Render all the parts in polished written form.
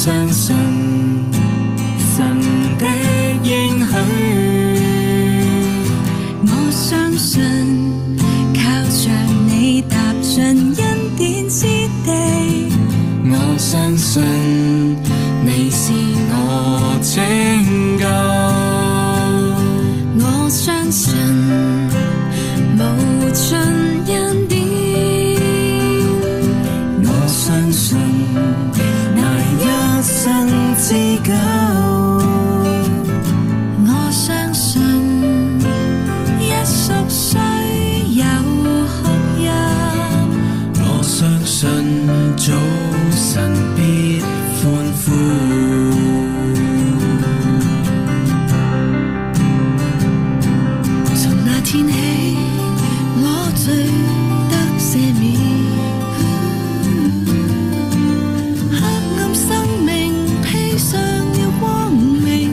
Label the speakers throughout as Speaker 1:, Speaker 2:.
Speaker 1: 相信神的應許，
Speaker 2: 我相信靠着你踏進恩典之地，
Speaker 1: 我相信你是我拯救，
Speaker 2: 我相信無盡恩典，
Speaker 1: 我相信那一生之久，
Speaker 2: 我相信一宿雖有哭泣，
Speaker 1: 我相信早晨必歡呼。
Speaker 2: 從那天起，我罪得赦免，黑暗生命披上了光明，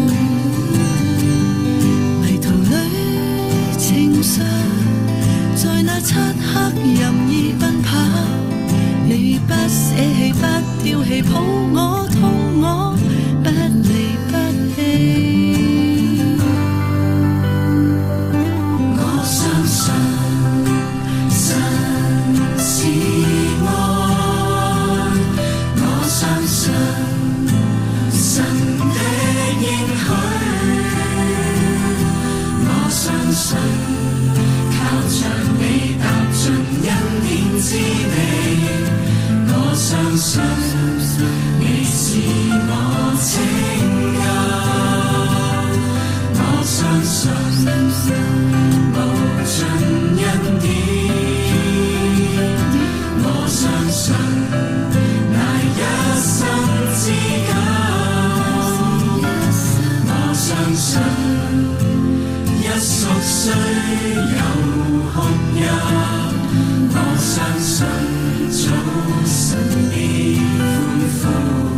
Speaker 2: 迷途裏情緒在那漆黑任意奔跑，你不捨棄不丟棄，抱我痛我不離不棄。
Speaker 1: 我相信神是愛，我相信神的應許，我相信靠着你踏進恩典之地，我相信你是我拯救，我相信無盡恩典，我相信那一生之久，我相信一宿雖有哭泣，我相信早晨必歡呼。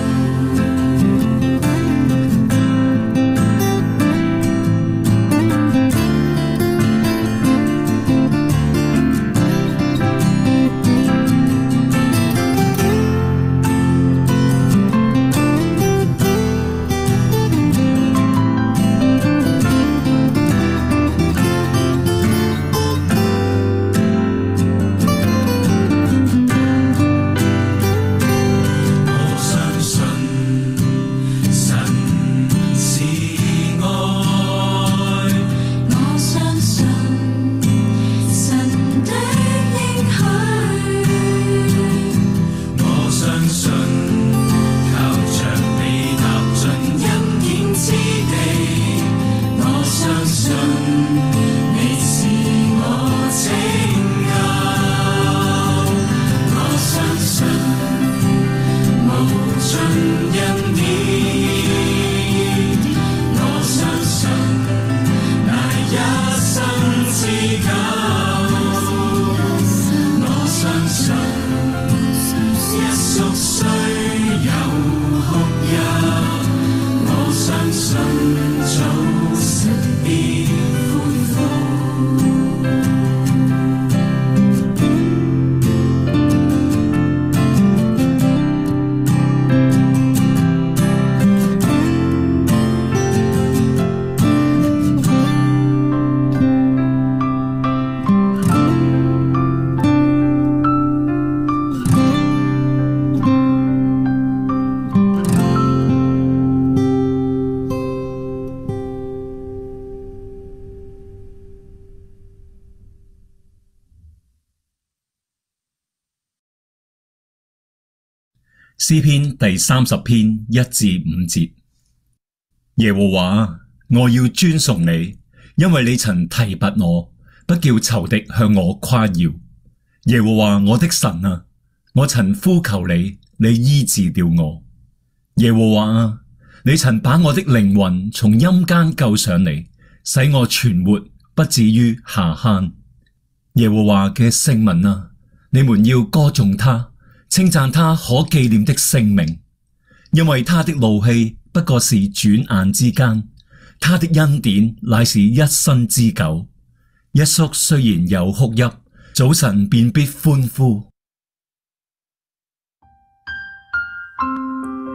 Speaker 3: 詩篇第30篇1至5節。耶和華，我要尊崇你，因為你曾提拔我，不叫仇敵向我誇耀。耶和華我的神啊，我曾呼求你，你醫治了我。耶和華啊，你曾把我的靈魂從陰間救上嚟，使我存活，不至於下坑。耶和華嘅聖民啊，你們要歌頌他，稱讚他可紀念的聖名，因為他的怒氣不過是轉眼之間，他的恩典乃是一生之久。一宿雖然有哭泣，早晨便必歡呼。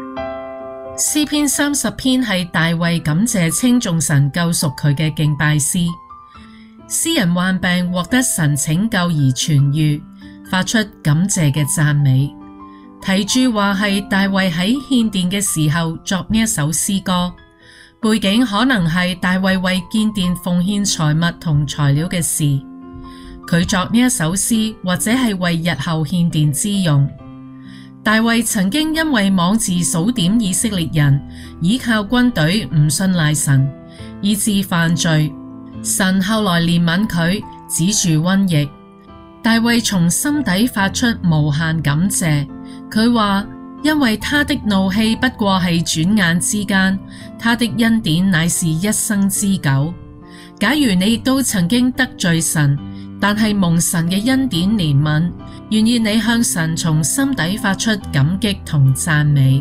Speaker 4: 詩篇30篇係大衛感謝稱頌神救贖佢嘅敬拜詩。詩人患病獲得神拯救而痊癒，發出感謝嘅讚美。題注話係大衛喺獻殿嘅時候作呢一首詩歌，背景可能係大衛為建殿奉獻財物同材料嘅事。佢作呢一首詩或者係為日後獻殿之用。大衛曾經因為妄自數點以色列人，倚靠軍隊唔信賴神，以致犯罪。神後來憐憫佢，止住瘟疫。大衛從心底發出無限感謝。佢話，因為他的怒氣不過係轉眼之間，他的恩典乃是一生之久。假如你亦都曾經得罪神，但係蒙神嘅恩典憐憫，願意你向神從心底發出感激同讚美。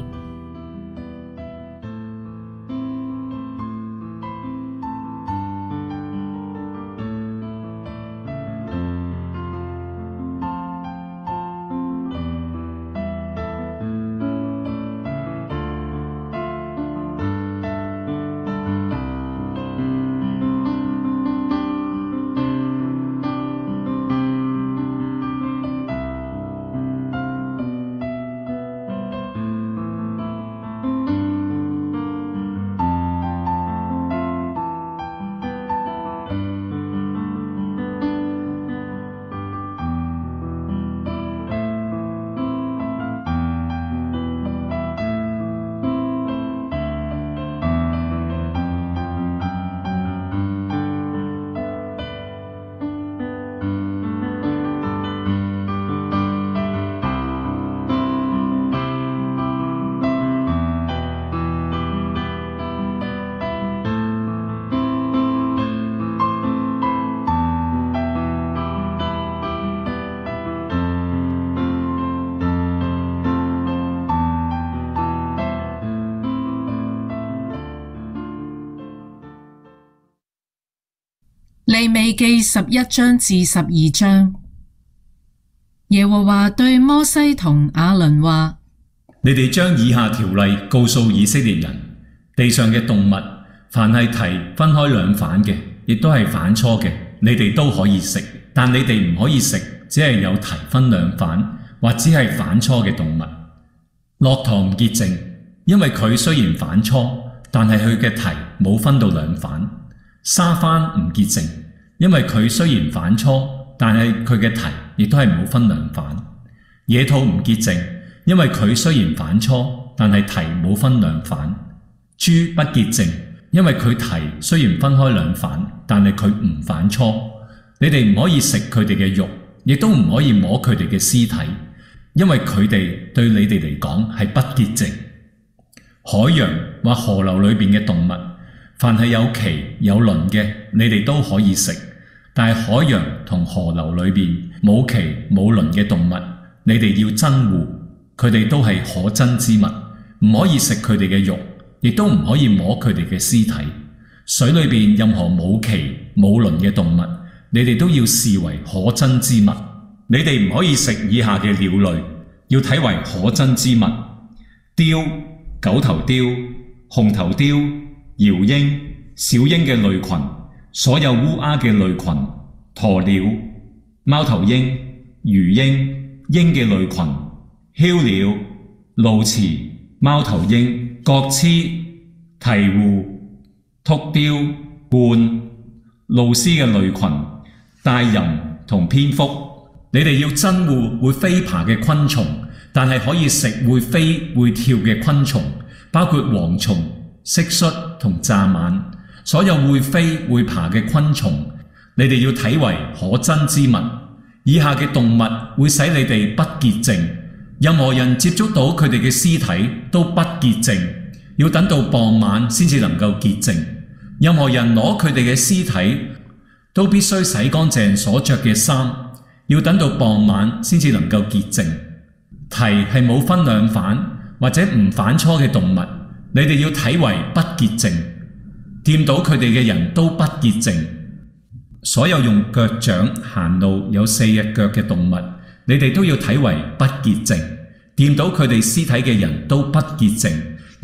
Speaker 4: 利未記11章至12章。耶和華對摩西同亞倫話：
Speaker 3: 你哋將以下條例告訴以色列人，地上嘅動物，凡係蹄分開兩反嘅，亦都係反芻嘅，你哋都可以食，但你哋唔可以食只係有蹄分兩反或只係反芻嘅動物。駱駝唔潔淨，因為佢雖然反芻，但係佢嘅蹄冇分到兩反。沙番唔潔淨，因為佢雖然反芻，但係佢嘅蹄亦都係冇分兩反。野兔唔潔淨，因為佢雖然反芻，但係蹄冇分兩反。豬不潔淨，因為佢蹄雖然分開兩反，但係佢唔反芻。你哋唔可以食佢哋嘅肉，亦都唔可以摸佢哋嘅屍體，因為佢哋對你哋嚟講係不潔淨。海洋或河流裏邊嘅動物，凡係有鰭有鱗嘅，你哋都可以食，但係海洋同河流裏邊冇鰭冇鱗嘅動物，你哋要憎惡，佢哋都係可憎之物，唔可以食佢哋嘅肉，亦都唔可以摸佢哋嘅屍體。水裏邊任何冇鰭冇鱗嘅動物，你哋都要視為可憎之物。你哋唔可以食以下嘅鳥類，要睇為可憎之物：雕、九頭雕、紅頭雕、鷂鷹、小鷹嘅類群，所有烏鴉嘅類群，鴕鳥、貓頭鷹、魚鷹、鷹嘅類群，梟鳥、鸕鷀、貓頭鷹、角鴟、鵜鶘、禿鵰、鸛、鷺鷥嘅類群，大蠅同蝙蝠。你哋要憎惡會飛爬嘅昆蟲，但係可以食會飛會跳嘅昆蟲，包括蝗蟲、蟋蟀同蚱蜢。所有會飛會爬嘅昆蟲，你哋要睇為可憎之物。以下嘅動物會使你哋不潔淨，任何人接觸到佢哋嘅屍體都不潔淨，要等到傍晚先至能夠潔淨。任何人攞佢哋嘅屍體都必須洗乾淨所着嘅衫，要等到傍晚先至能夠潔淨。蹄係冇分兩反或者唔反芻嘅動物，你哋要睇為不潔淨，掂到佢哋嘅人都不潔淨。所有用腳掌行路有4隻腳嘅動物，你哋都要睇為不潔淨，掂到佢哋屍體嘅人都不潔淨，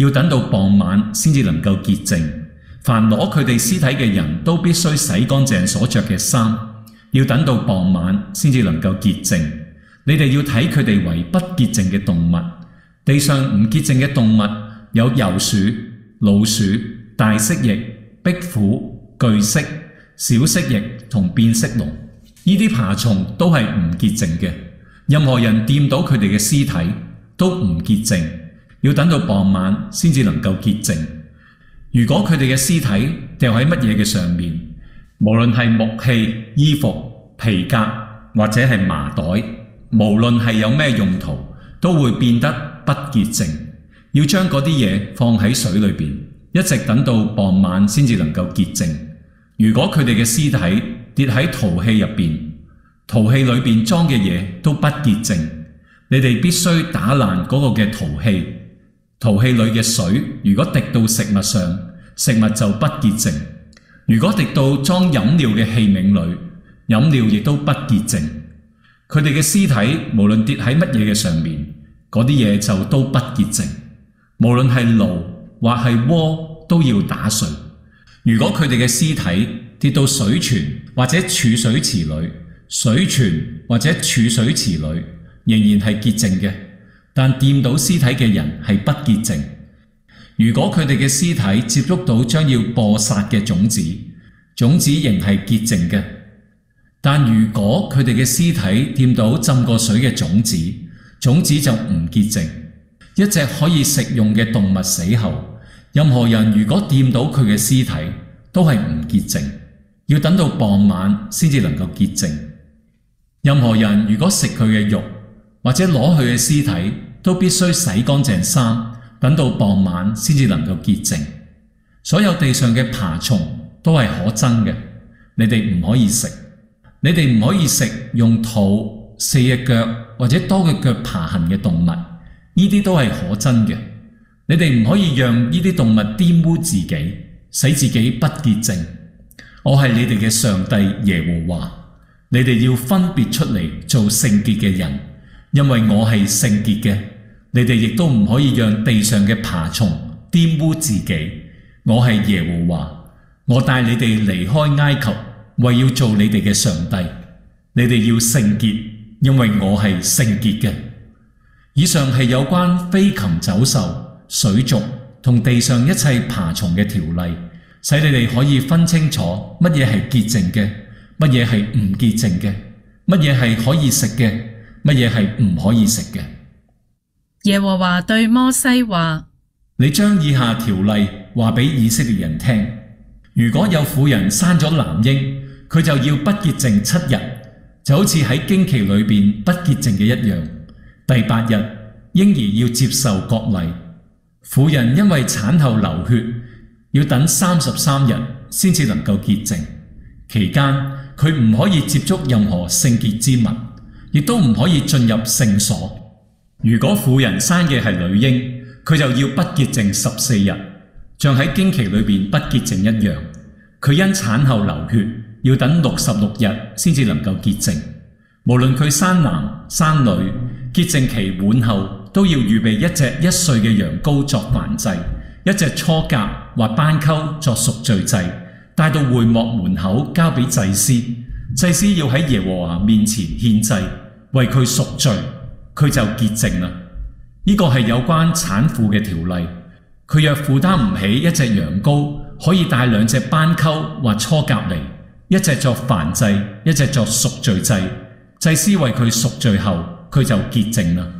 Speaker 3: 要等到傍晚先至能夠潔淨。凡攞佢哋屍體嘅人都必須洗乾淨所着嘅衫，要等到傍晚先至能夠潔淨。你哋要睇佢哋為不潔淨嘅動物。地上唔潔淨嘅動物有鼬鼠、老鼠、大蜥蜴、壁虎、巨蜥、小蜥蜴同變色龍。呢啲爬蟲都係唔潔淨嘅，任何人掂到佢哋嘅屍體都唔潔淨，要等到傍晚先至能夠潔淨。如果佢哋嘅屍體掉喺乜嘢嘅上面，無論係木器、衣服、皮革或者係麻袋，無論係有咩用途，都會變得不潔淨。要將嗰啲嘢放喺水裏邊，一直等到傍晚先至能夠潔淨。如果佢哋嘅屍體跌喺陶器入邊，陶器裏邊裝嘅嘢都不潔淨，你哋必須打爛嗰個嘅陶器。陶器裏嘅水如果滴到食物上，食物就不潔淨；如果滴到裝飲料嘅器皿裏，飲料亦都不潔淨。佢哋嘅屍體無論跌喺乜嘢嘅上面，嗰啲嘢就都不潔淨。無論係爐或係鍋都要打碎。如果佢哋嘅屍體跌到水泉或者儲水池裏，水泉或者儲水池裏仍然係潔淨嘅，但掂到屍體嘅人係不潔淨。如果佢哋嘅屍體接觸到將要播撒嘅種子，種子仍係潔淨嘅。但如果佢哋嘅屍體掂到浸過水嘅種子，種子就唔潔淨。一隻可以食用嘅動物死後，任何人如果掂到佢嘅屍體，都係唔潔淨，要等到傍晚先至能夠潔淨。任何人如果食佢嘅肉，或者攞佢嘅屍體，都必須洗乾淨衫，等到傍晚先至能夠潔淨。所有地上嘅爬蟲都係可憎嘅，你哋唔可以食。你哋唔可以食用肚、四隻腳或者多個腳爬行嘅動物，呢啲都係可憎嘅。你哋唔可以讓呢啲動物玷污自己，使自己不潔淨。我係你哋嘅上帝耶和華，你哋要分別出嚟做聖潔嘅人，因為我係聖潔嘅。你哋亦都唔可以讓地上嘅爬蟲玷污自己。我係耶和華，我帶你哋離開埃及，為要做你哋嘅上帝。你哋要聖潔，因為我係聖潔嘅。以上係有關飛禽走獸、水族同地上一切爬蟲嘅條例，使你哋可以分清楚乜嘢係潔淨嘅，乜嘢係唔潔淨嘅，乜嘢係可以食嘅，乜嘢係唔可以食嘅。
Speaker 4: 耶和華對摩西話：
Speaker 3: 你將以下條例話俾以色列人聽。如果有婦人生咗男嬰，佢就要不潔淨7日，就好似喺經期裏邊不潔淨嘅一樣。第8日，嬰兒要接受割禮。婦人因為產後流血，要等33日先至能夠潔淨。期間，佢唔可以接觸任何聖潔之物，亦都唔可以進入聖所。如果婦人生嘅係女嬰，佢就要不潔淨14日，像喺經期裏邊不潔淨一樣。佢因產後流血，要等66日先至能夠潔淨。無論佢生男生女，潔淨期滿後都要預備一隻1歲嘅羊羔作燔祭，一隻初革或斑鳩作贖罪祭，帶到會幕門口交俾祭司。祭司要喺耶和華面前獻祭，為佢贖罪，佢就潔淨啦。呢個係有關產婦嘅條例。佢若負擔唔起一隻羊羔，可以帶2隻斑鳩或初革嚟，一隻作燔祭，一隻作贖罪祭。祭司為佢贖罪後，佢就潔淨啦。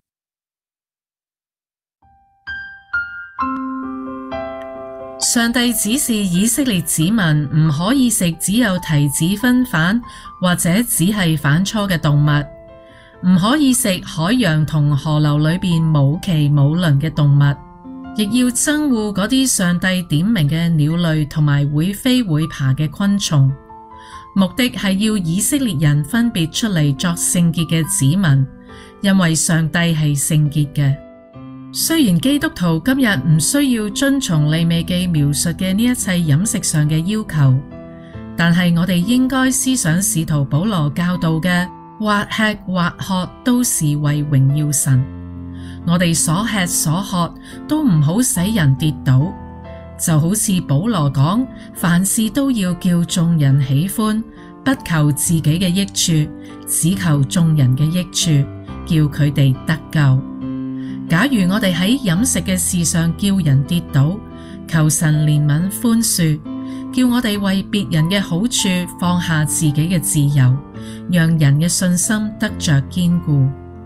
Speaker 4: 上帝指示以色列子民唔可以食只有提子分瓣或者只係反芻嘅動物，唔可以食海洋同河流裏邊冇鰭冇鱗嘅動物，亦要憎惡嗰啲上帝點名嘅鳥類同埋會飛會爬嘅昆蟲。目的係要以色列人分別出嚟作聖潔嘅子民，因為上帝係聖潔嘅。雖然基督徒今日唔需要遵從利未記描述嘅呢一切飲食上嘅要求，但係我哋應該思想使徒保羅教導嘅，或吃或喝都是為榮耀神。 我哋所吃所喝都唔好使人跌倒，就好似保羅講，凡事都要叫眾人喜歡，不求自己嘅益處，只求眾人嘅益處，叫佢哋得救。假如我哋喺飲食嘅事上叫人跌倒，求神憐憫寬恕，叫我哋為別人嘅好處放下自己嘅自由，讓人嘅信心得着堅固。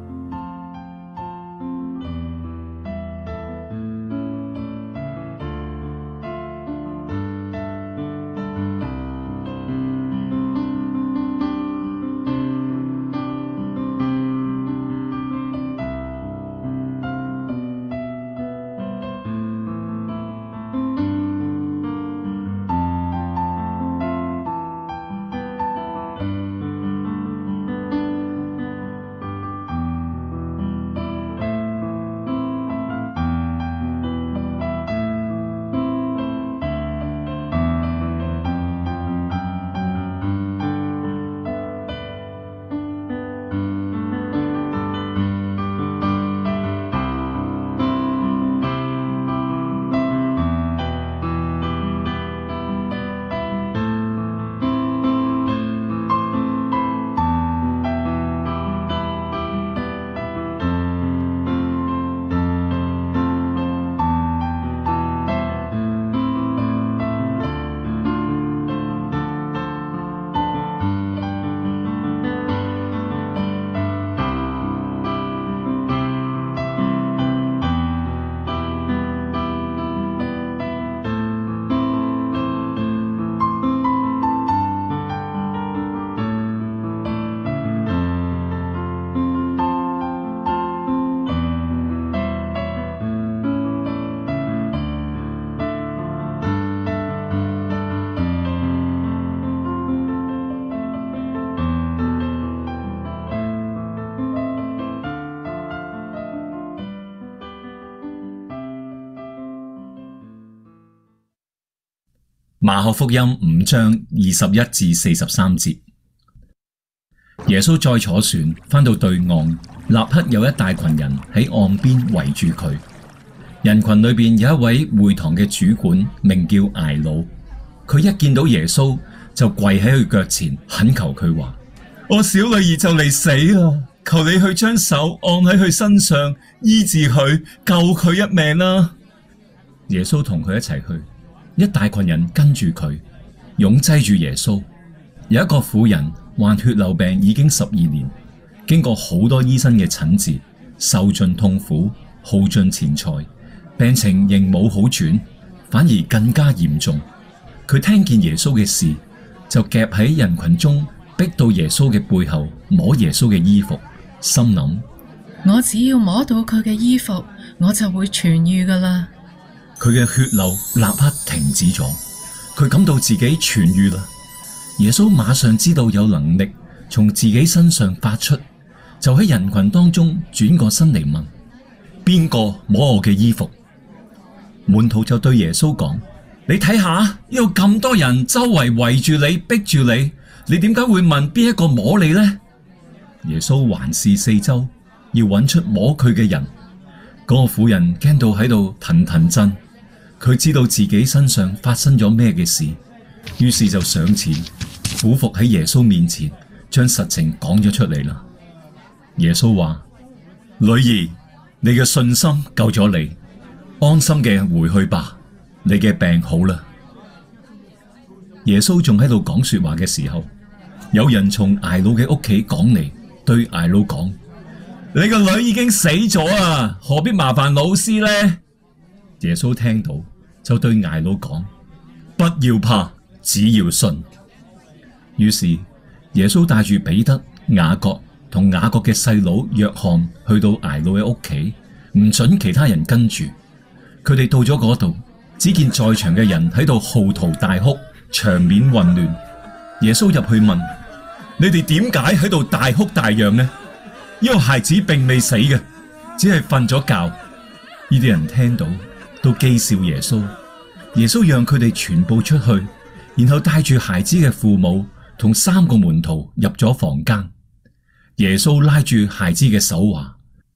Speaker 3: 馬可福音5章21至43節，耶穌再坐船返到對岸，立刻有一大群人喺岸邊圍住佢。人群裏邊有一位會堂嘅主管，名叫睚魯。佢一見到耶穌就跪喺佢腳前，懇求佢話：我小女兒就嚟死啦，求你去將手按喺佢身上，醫治佢，救佢一命啦。耶穌同佢一齊去。一大群人跟住佢，擁擠住耶穌。有一個婦人患血漏病已經12年，經過好多醫生嘅診治，受盡痛苦，耗盡錢財，病情仍冇好轉，反而更加嚴重。佢聽見耶穌嘅事，就夾喺人群中，逼到耶穌嘅背後，摸耶穌嘅衣服，心諗：
Speaker 4: 我只要摸到佢嘅衣服，我就會痊癒㗎喇。
Speaker 3: 佢嘅血流立刻停止咗，佢感到自己痊癒啦。耶穌馬上知道有能力從自己身上發出，就喺人群當中轉過身嚟問：邊個摸我嘅衣服？門徒就對耶穌講：你睇下，呢度咁多人周圍圍住你，逼住你，你點解會問邊一個摸你呢？耶穌環視四周，要揾出摸佢嘅人。嗰個婦人驚到喺度騰騰震。佢知道自己身上發生咗咩嘅事，於是就上前俯伏喺耶穌面前，將實情講咗出嚟啦。耶穌話：女兒，你嘅信心救咗你，安心嘅回去吧，你嘅病好啦。耶穌仲喺度講說話嘅時候，有人從睚魯嘅屋企趕嚟，對睚魯講：你個女已經死咗啊，何必麻煩老師呢？耶穌聽到就對睚魯講：不要怕，只要信。於是耶穌帶住彼得、雅各同雅各嘅細佬約翰去到睚魯嘅屋企，唔准其他人跟住。佢哋到咗嗰度，只見在場嘅人喺度號啕大哭，場面混亂。耶穌入去問：你哋點解喺度大哭大嚷呢？呢個孩子並未死嘅，只係瞓咗覺。呢啲人聽到都譏笑耶穌。耶穌讓佢哋全部出去，然後帶住孩子嘅父母同3個門徒入咗房間。耶穌拉住孩子嘅手話：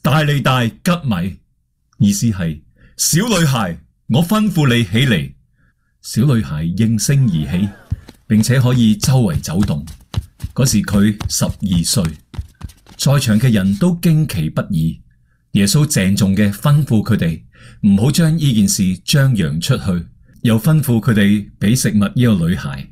Speaker 3: 大利大吉米，意思係小女孩，我吩咐你起嚟。小女孩應聲而起，並且可以周圍走動。嗰時佢12歲，在場嘅人都驚奇不已。耶穌鄭重嘅吩咐佢哋唔好將呢件事張揚出去，又吩咐佢哋俾食物呢個女孩。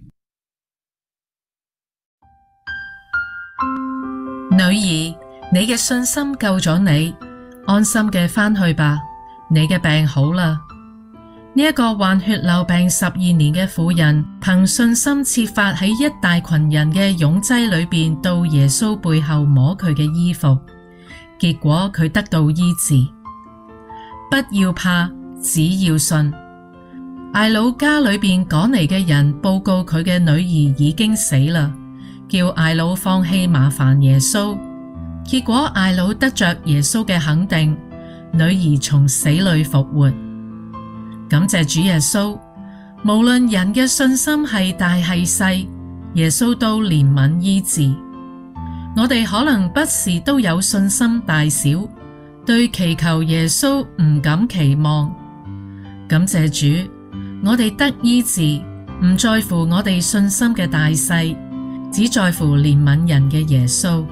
Speaker 4: 女兒，你嘅信心救咗你，安心嘅返去吧，你嘅病好啦。呢一個患血漏病12年嘅婦人，憑信心設法喺一大群人嘅擁擠裏邊到耶穌背後摸佢嘅衣服，結果佢得到醫治。不要怕，只要信。睚魯家裏邊趕嚟嘅人報告佢嘅女兒已經死啦，叫睚魯放棄麻煩耶穌。結果睚魯得着耶穌嘅肯定，女兒從死裏復活。感謝主耶穌，無論人嘅信心係大係細，耶穌都憐憫醫治。我哋可能不時都有信心大小，對祈求耶穌唔敢期望。感謝主，我哋得醫治，唔在乎我哋信心嘅大細，只在乎憐憫人嘅耶穌。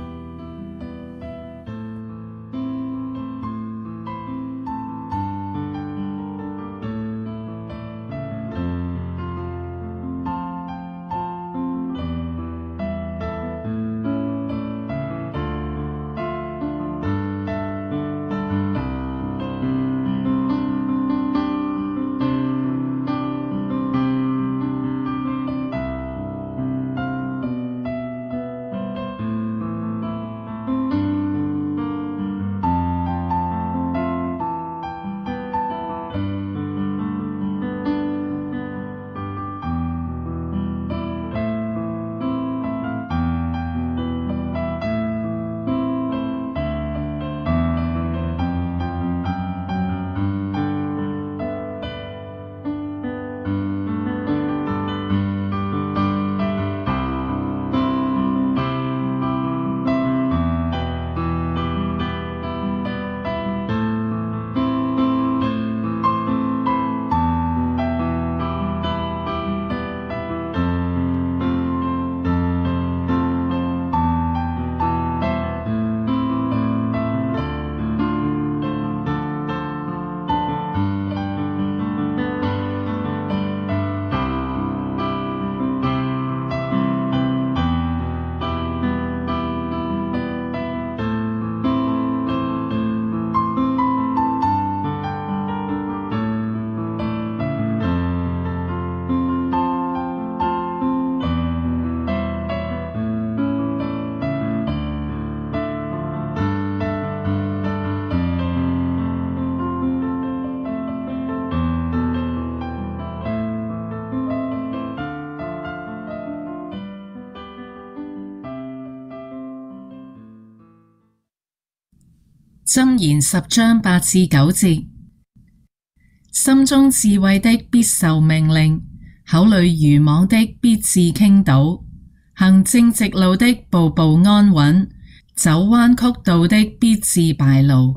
Speaker 4: 箴言10章8至9節，心中智慧的必受命令，口裏愚妄的必致傾倒。行正直路的步步安穩，走彎曲道的必致敗露。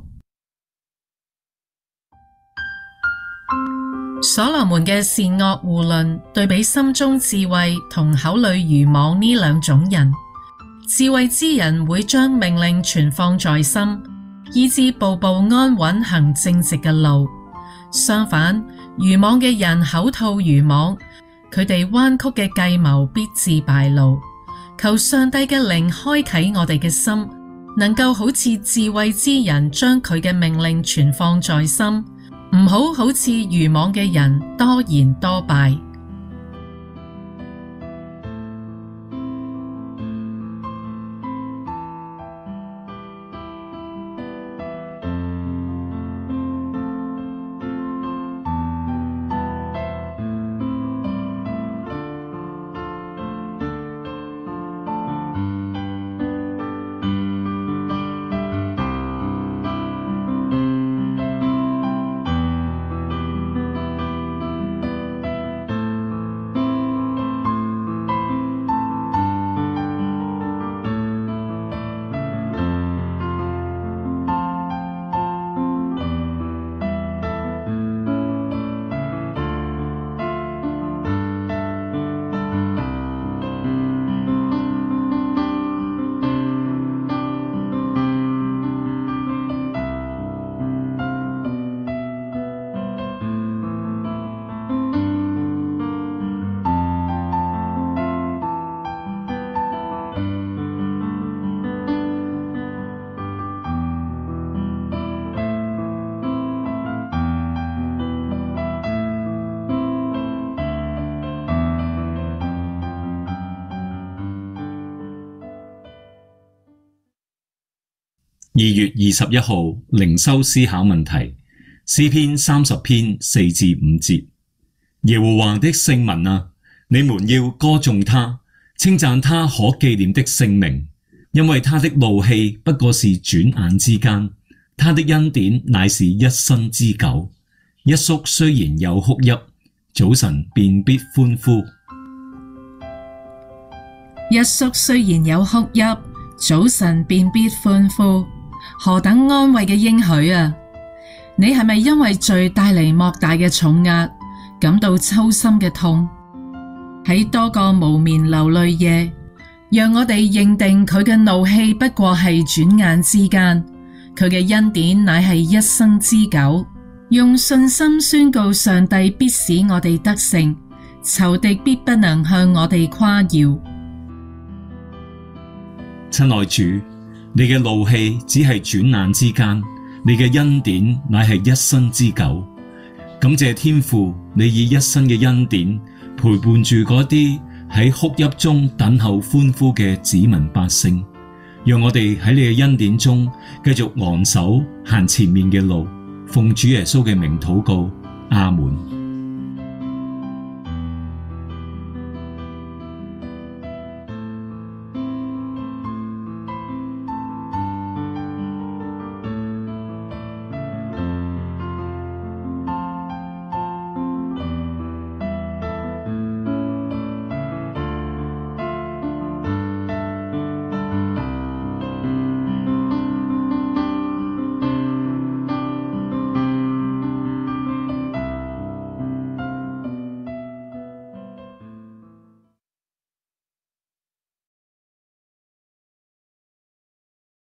Speaker 4: 所羅門嘅善惡互論對比心中智慧同口裏愚妄呢兩種人。智慧之人會將命令存放在心，以致步步安穩行正直嘅路。相反，愚妄嘅人口吐愚妄，佢哋彎曲嘅計謀必致敗露。求上帝嘅靈開啟我哋嘅心，能夠好似智慧之人將佢嘅命令存放在心，唔好似愚妄嘅人多言多敗。
Speaker 3: 2月21號靈修思考問題，詩篇30篇4至5節。耶和華的聖民啊，你們要歌頌他，稱讚他可紀念的聖名，因為他的怒氣不過是轉眼之間，他的恩典乃是一生之久。一宿雖然有哭泣，早晨便必歡呼。
Speaker 4: 一宿雖然有哭泣，早晨便必歡呼。何等安慰嘅應許啊！你係咪因為罪帶嚟莫大嘅重壓，感到揪心嘅痛？喺多個無眠流淚夜，讓我哋認定佢嘅怒氣不過係轉眼之間，佢嘅恩典乃係一生之久。用信心宣告上帝必使我哋得勝，仇敵必不能向我哋誇耀。
Speaker 3: 親愛主，你嘅怒氣只係轉眼之間，你嘅恩典乃係一生之久。感謝天父，你以一生嘅恩典陪伴住嗰啲喺哭泣中等候歡呼嘅子民百姓，讓我哋喺你嘅恩典中繼續昂首行前面嘅路。奉主耶穌嘅名禱告，阿門。